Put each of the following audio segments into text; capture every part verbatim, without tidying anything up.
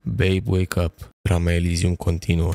Babe, wake up. Drama Elysium continuă.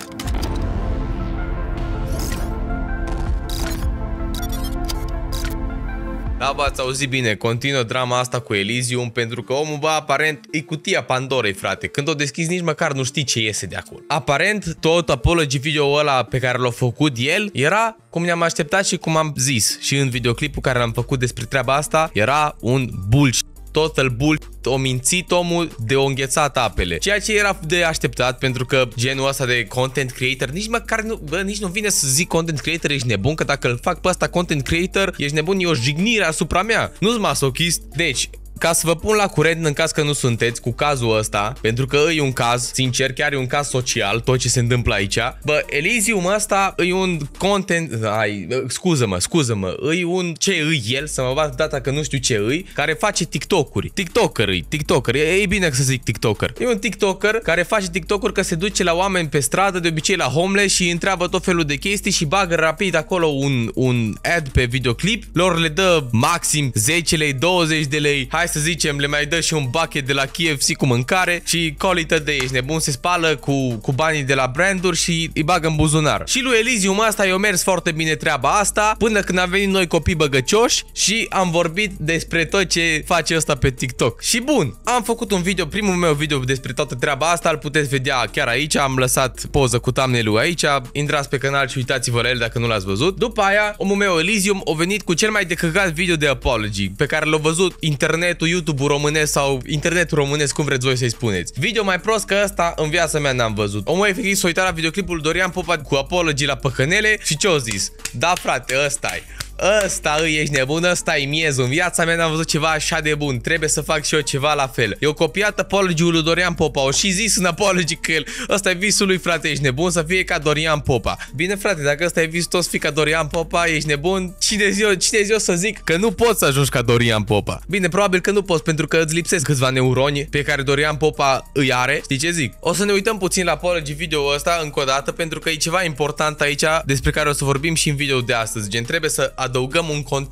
Da, v-ați auzit bine, continuă drama asta cu Elysium, pentru că omul, bă, aparent, e cutia Pandorei, frate. Când o deschizi, nici măcar nu știi ce iese de acolo. Aparent, tot apology video-ul ăla pe care l-a făcut el era cum ne-am așteptat și cum am zis. Și în videoclipul care l-am făcut despre treaba asta, era un bullshit. Total bullshit, o mințit omul de o înghețat apele. Ceea ce era de așteptat, pentru că genul ăsta de content creator, nici măcar nu, bă, nici nu vine să zic content creator, ești nebun, că dacă îl fac pe ăsta content creator, ești nebun, e o jignire asupra mea. Nu-s masochist. Deci, ca să vă pun la curent în caz că nu sunteți cu cazul ăsta, pentru că e un caz, sincer, chiar e un caz social, tot ce se întâmplă aici. Bă, Elysium ăsta e un content, ai, scuză-mă, scuză-mă, e un, ce e el, să mă bat data că nu știu ce e, care face TikTok-uri. TikToker e, TikToker, e, e bine să zic TikToker. E un TikToker care face TikTok-uri, că se duce la oameni pe stradă, de obicei la homeless, și întreabă tot felul de chestii și bagă rapid acolo un, un ad pe videoclip, lor le dă maxim zece lei, douăzeci de lei, hai să zicem, le mai dă și un bucket de la K F C cu mâncare și call it a day, ești nebun, se spală cu, cu banii de la branduri și îi bagă în buzunar. Și lui Elysium asta i-a mers foarte bine treaba asta, până când am venit noi copii băgăcioși și am vorbit despre tot ce face ăsta pe TikTok. Și bun, am făcut un video, primul meu video despre toată treaba asta, îl puteți vedea chiar aici, am lăsat poză cu thumbnail-ul aici, intrați pe canal și uitați-vă la el dacă nu l-ați văzut. După aia, omul meu Elysium a venit cu cel mai decăcat video de apology, pe care l-a văzut internetul, YouTube-ul românesc sau internetul românesc, cum vreți voi să-i spuneți. Video mai prost că ăsta în viața mea n-am văzut. Omul efectiv s-a uitat la videoclipul Dorian Popa cu apology la păcănele și ce-o zis? Da, frate, ăsta-i. Ăsta îi, ești nebun, ăsta e miezul. În viața mea n-am văzut ceva așa de bun. Trebuie să fac și eu ceva la fel. Eu copiat apology-ul lui Dorian Popa. O și zis în apology că el, ăsta e visul lui, frate, ești nebun, să fie ca Dorian Popa. Bine, frate, dacă ăsta e visul tot să fii ca Dorian Popa, ești nebun. Cine zi eu, cine zi eu să zic că nu poți să ajungi ca Dorian Popa? Bine, probabil că nu poți, pentru că îți lipsesc câțiva neuroni pe care Dorian Popa îi are. Știi ce zic? O să ne uităm puțin la apology video ăsta încă o dată, pentru că e ceva important aici despre care o să vorbim și în video de astăzi. Gen, trebuie să adăugăm un context.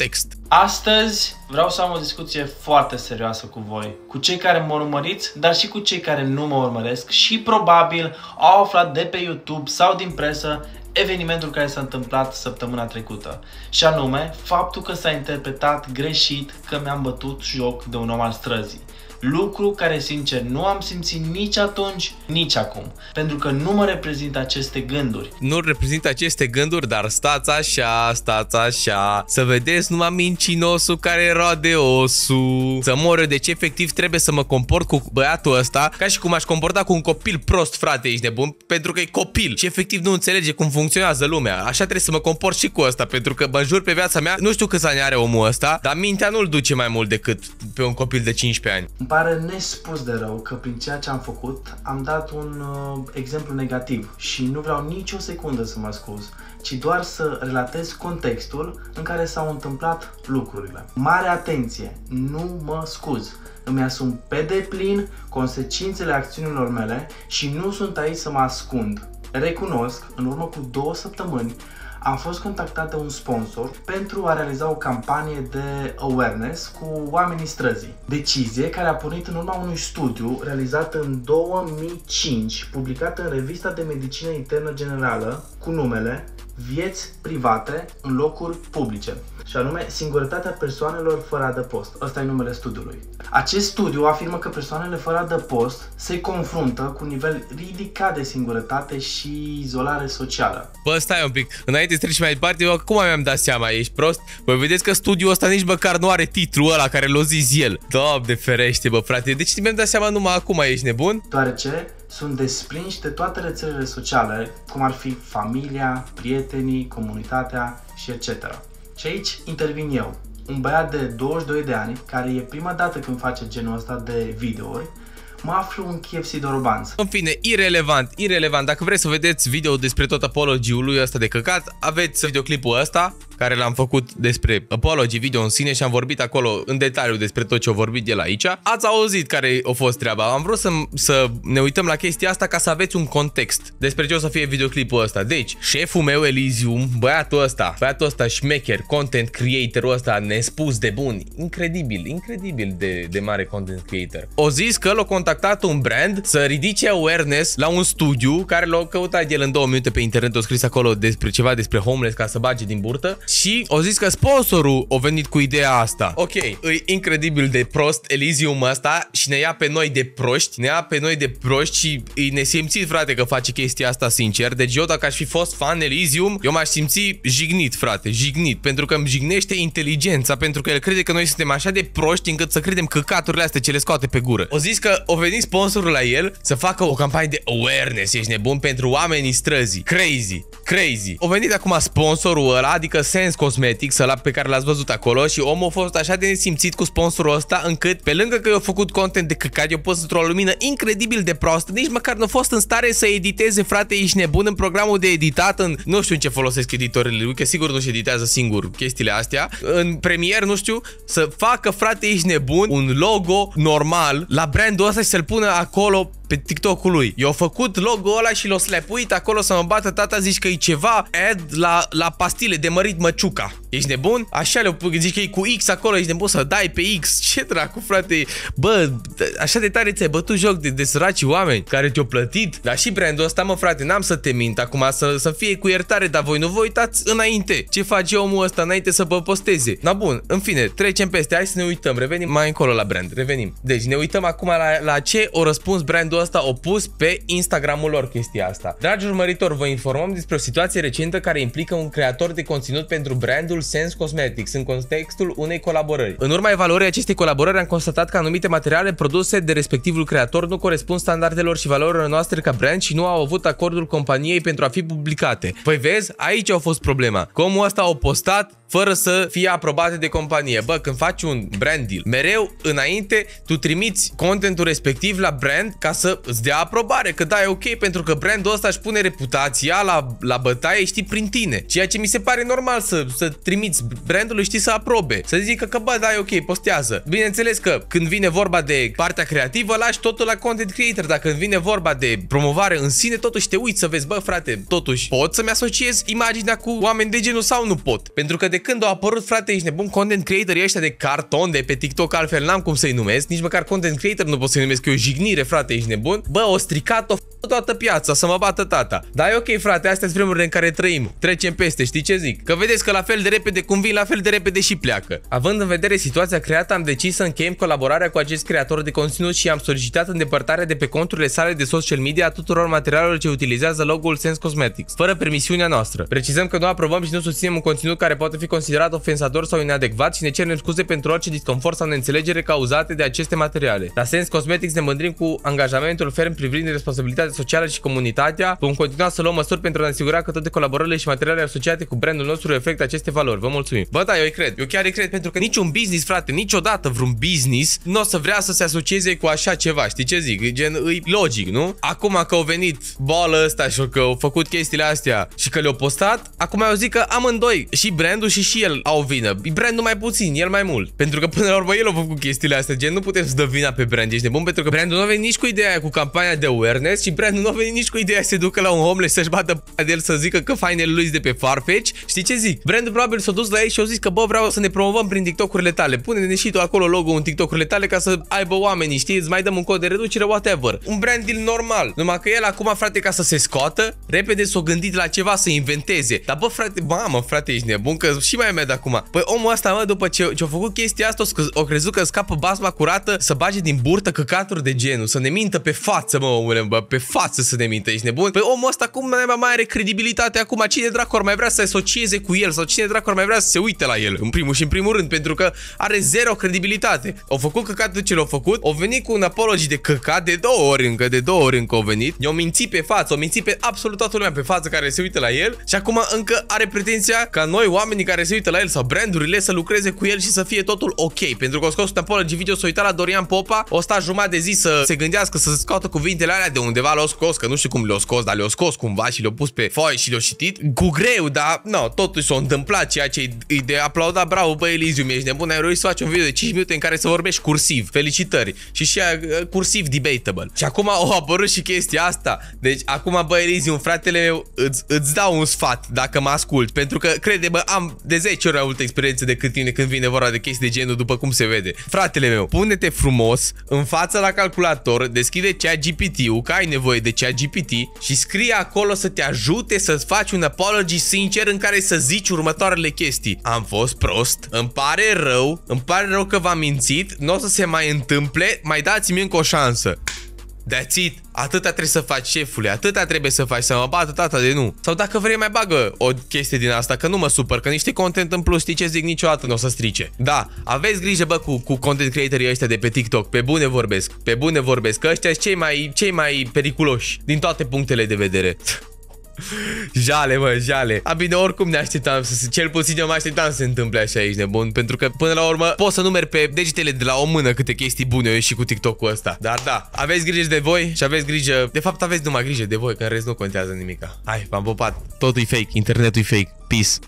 Astăzi vreau să am o discuție foarte serioasă cu voi, cu cei care mă urmăriți, dar și cu cei care nu mă urmăresc și probabil au aflat de pe YouTube sau din presă evenimentul care s-a întâmplat săptămâna trecută. Și anume, faptul că s-a interpretat greșit că mi-am bătut joc de un om al străzii. Lucru care, sincer, nu am simțit nici atunci, nici acum. Pentru că nu mă reprezintă aceste gânduri. Nu reprezintă aceste gânduri, dar stați așa, stați așa, să vedeți numai mincinosul care roade osul. Să mor eu, deci efectiv trebuie să mă comport cu băiatul ăsta ca și cum aș comporta cu un copil prost, frate, ești nebun, pentru că e copil și efectiv nu înțelege cum funcționează lumea. Așa trebuie să mă comport și cu ăsta, pentru că mă jur pe viața mea, nu știu câți ani are omul ăsta, dar mintea nu-l duce mai mult decât pe un copil de cincisprezece ani. Îmi pare nespus de rău că prin ceea ce am făcut am dat un uh, exemplu negativ și nu vreau nici o secundă să mă scuz, ci doar să relatez contextul în care s-au întâmplat lucrurile. Mare atenție, nu mă scuz. Îmi asum pe deplin consecințele acțiunilor mele și nu sunt aici să mă ascund. Recunosc, în urmă cu două săptămâni, am fost contactat de un sponsor pentru a realiza o campanie de awareness cu oamenii străzii. Decizie care a pornit în urma unui studiu realizat în două mii cinci, publicat în revista de medicină internă generală cu numele Vieți private în locuri publice, și anume singurătatea persoanelor fără adăpost. Ăsta e numele studiului. Acest studiu afirmă că persoanele fără adăpost se confruntă cu un nivel ridicat de singurătate și izolare socială. Bă, stai un pic, înainte să treci mai departe, eu acum mi-am dat seama, ești prost? Bă, vedeți că studiul ăsta nici măcar nu are titlul ăla care l-a zis el. Doamne ferește, bă, frate, deci mi-am dat seama numai acum, ești nebun? Deoarece sunt desprinși de toate rețelele sociale, cum ar fi familia, prietenii, comunitatea și et cetera. Și aici intervin eu, un băiat de douăzeci și doi de ani, care e prima dată când face genul ăsta de videouri, mă aflu în K F C Dorobanță. În fine, irelevant, irelevant. Dacă vreți să vedeți video despre tot apology-ul lui ăsta de căcat, aveți videoclipul ăsta, care l-am făcut despre apology video în sine și am vorbit acolo în detaliu despre tot ce a vorbit el aici. Ați auzit care a fost treaba. Am vrut să, să ne uităm la chestia asta ca să aveți un context despre ce o să fie videoclipul ăsta. Deci, șeful meu Elysium, băiatul ăsta, băiatul ăsta șmecher, content creatorul ăsta nespus de bun, incredibil, incredibil de, de mare content creator. O zis că l-a contactat un brand să ridice awareness la un studiu care l-a căutat el în două minute pe internet, a scris acolo despre ceva despre homeless ca să bage din burtă și o zis că sponsorul a venit cu ideea asta. Ok, e incredibil de prost Elysium ăsta și ne ia pe noi de proști, ne ia pe noi de proști și e nesimțit, frate, că face chestia asta sincer. Deci eu dacă aș fi fost fan Elysium, eu m-aș simți jignit, frate, jignit, pentru că îmi jignește inteligența, pentru că el crede că noi suntem așa de proști încât să credem căcaturile astea ce le scoate pe gură. O zis că o venit sponsorul la el să facă o campanie de awareness, ești nebun, pentru oamenii străzii. Crazy, crazy. O venit acum sponsorul ăla, adică Sense Cosmetics, ăla pe care l-ați văzut acolo, și omul a fost așa de nesimțit cu sponsorul ăsta încât pe lângă că i-a făcut content de căcat, i-a pus într-o lumină incredibil de proastă, nici măcar nu a fost în stare să editeze, frate, ești nebun, în programul de editat, în nu știu în ce folosesc editorile lui, că sigur nu-și editează singur chestiile astea, în Premiere, nu știu, să facă, frate, ești nebun, un logo normal la brandul ăsta și să-l pună acolo pe TikTok-ul lui. Eu făcut logo-ul ăla și l-o slepuit acolo să mă bată tata, zici că e ceva ad la, la pastile de mărit măciuca. Ești nebun? Așa le zici că e cu X acolo, ești nebun să dai pe X. Ce dracu, frate? Bă, așa de tare ți-ai bătut joc de, de săraci oameni care te-au plătit. Dar și brandul ăsta, mă, frate, n-am să te mint acum, să, să fie cu iertare, dar voi nu vă uitați înainte. Ce face omul ăsta înainte să vă posteze? Na bun, în fine, trecem peste, hai să ne uităm, revenim mai încolo la brand, revenim. Deci ne uităm acum la, la ce o răspuns brandul ăsta o pus pe Instagramul lor chestia asta. Dragi urmăritori, vă informăm despre o situație recentă care implică un creator de conținut pentru brandul Sense Cosmetics în contextul unei colaborări. În urma evaluării acestei colaborări am constatat că anumite materiale produse de respectivul creator nu corespund standardelor și valorilor noastre ca brand și nu au avut acordul companiei pentru a fi publicate. Păi vezi, aici a fost problema. Că omul ăsta a postat fără să fie aprobate de companie. Bă, când faci un brand deal, mereu înainte tu trimiți contentul respectiv la brand ca să îți dea aprobare, că da, e ok, pentru că brandul ăsta își pune reputația la, la bătaie, știi, prin tine. Ceea ce mi se pare normal să, să trimiți brandului, știi, să aprobe. Să zică că bă, da, e ok, postează. Bineînțeles că când vine vorba de partea creativă, lași totul la content creator, dar când vine vorba de promovare în sine, totuși te uiți să vezi, bă, frate, totuși pot să-mi asociez imaginea cu oameni de genul sau nu pot? Pentru că de când au apărut, frate, ești nebun, content creatorii ăștia de carton de pe TikTok, altfel n-am cum să-i numesc, nici măcar content creator nu pot să-i numesc, că e o jignire, frate, ești nebun. Bă, o stricat-o toată piața, să mă bată tata. Dar e ok, frate, astea sunt vremurile în care trăim. Trecem peste, știi ce zic? Că vedeți că la fel de repede cum vin, la fel de repede și pleacă. Având în vedere situația creată, am decis să încheiem colaborarea cu acest creator de conținut și am solicitat îndepărtarea de pe conturile sale de social media a tuturor materialelor ce utilizează logo-ul Sense Cosmetics, fără permisiunea noastră. Precizăm că nu aprobăm și nu susținem un conținut care poate fi considerat ofensator sau inadecvat și ne cerem scuze pentru orice disconfort sau neînțelegere cauzate de aceste materiale. La Sense Cosmetics ne mândrim cu angajamentul ferm privind responsabilitatea socială și comunitatea. Vom continua să luăm măsuri pentru a ne asigura că toate colaborările și materialele asociate cu brandul nostru reflectă aceste valori. Vă mulțumim. Bă, da, eu îi cred. Eu chiar îi cred, pentru că niciun business, frate, niciodată vreun business nu o să vrea să se asocieze cu așa ceva. Știi ce zic? E gen, e logic, nu? Acum că au venit boală ăsta și că au făcut chestiile astea și că le-au postat, acum eu zic că amândoi, și brandul și și el au vină. Brandul mai puțin, el mai mult. Pentru că până la urmă el a făcut chestiile astea. Gen, nu putem să dă vina pe brand. Ești nebun, pentru că brandul nu a venit nici cu ideea aia cu campania de awareness și brandul nu a venit nici cu ideea să se ducă la un homeless să-și bată de el să zică că fainele lui de pe Farfetch. Știi ce zic? Brandul probabil s-a dus la ei și au zis că bă, vreau să ne promovăm prin TikTok-urile tale. Pune-ne și tu acolo logo în TikTok-urile tale ca să aibă oamenii, știi? Îți mai dăm un cod de reducere, whatever. Un brand deal normal. Numai că el acum, frate, ca să se scoată, repede s-a gândit la ceva să inventeze. Dar bă, frate, mamă, frate, ești nebun, că și mai med acum. Păi omul ăsta, mă, după ce ce-a făcut chestia asta, o crezut că scapă basma curată să bage din burtă căcaturi de genul, să ne mintă pe față, mă, omule, bă, pe față să ne mintă, ești nebun? Păi omul ăsta cum mai, mai are credibilitate acum? Cine dracu ar mai vrea să se asocieze cu el sau cine dracu ar mai vrea să se uite la el? În primul și în primul rând, pentru că are zero credibilitate. Au făcut căcatul ce l-au făcut, au venit cu un apology de căcat de două ori încă, de două ori încă au venit, i-au mințit pe față, au mințit pe absolut toată lumea pe față care se uită la el și acum încă are pretenția ca noi, oamenii care se uită la el sau brandurile, să lucreze cu el și să fie totul ok. Pentru că au scos un apology video, s-a uitat la Dorian Popa, o sta jumătate de zi să se gândească să să scoată cuvintele alea de undeva le-au scos, că nu știu cum le-au scos, dar le-au scos cumva și le-au pus pe foaie și le-au citit. Cu greu, dar no, totuși s-a întâmplat ceea ce e de aplaudat. Bravo, bă, Eliziu, ești nebun, ai reușit să faci un video de cinci minute în care să vorbești cursiv. Felicitări. Și și uh, cursiv debatable. Și acum au apărut și chestia asta. Deci acum, bă, Eliziu, fratele meu, îți, îți dau un sfat dacă mă ascult, pentru că crede, bă, am de zece ori mai multă experiență decât tine când vine vorba de chestii de genul, după cum se vede. Fratele meu, pune-te frumos în fața la calculator, deschide ChatGPT-ul, că ai nevoie de ChatGPT și scrie acolo să te ajute să-ți faci un apology sincer în care să zici următoarele chestii. Am fost prost, îmi pare rău, îmi pare rău că v-am mințit, nu o să se mai întâmple, mai dați-mi încă o șansă. That's it. Atâta trebuie să faci, șefule, atâta trebuie să faci, să mă bată tata de nu. Sau dacă vrei mai bagă o chestie din asta, că nu mă supăr, că niște content în plus, știi ce zic, niciodată nu o să strice. Da, aveți grijă, bă, cu, cu content creatorii ăștia de pe TikTok, pe bune vorbesc, pe bune vorbesc, că ăștia sunt cei mai, cei mai periculoși din toate punctele de vedere. Jale, mă, jale. A, bine, oricum ne așteptam să se, cel puțin eu mă așteptam să se întâmple așa aici, nebun, pentru că până la urmă poți să numeri pe degetele de la o mână câte chestii bune eu și cu TikTok-ul ăsta. Dar da, aveți grijă de voi și aveți grijă, de fapt aveți numai grijă de voi, că în rest nu contează nimica. Hai, v-am popat. Totul e fake, internetul e fake. Peace.